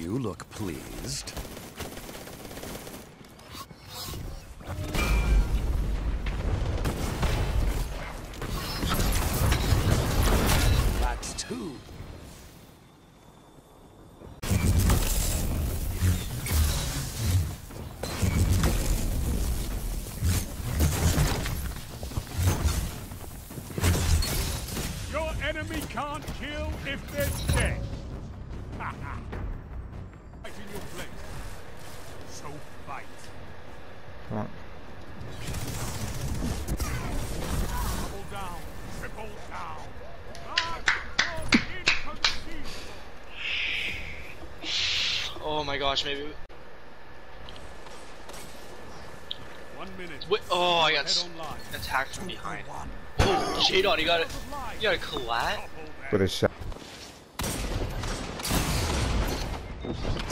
You look pleased. That's two. Your enemy can't kill if they're dead. Ha ha. Fight in your place. So fight. Come on. Double down. Triple down. That was inconceivable. Oh my gosh, maybe. 1 minute. Wait, oh, I got Head online. attacked from behind. Oh, Shadon, you got it. You got a collat? With a shot.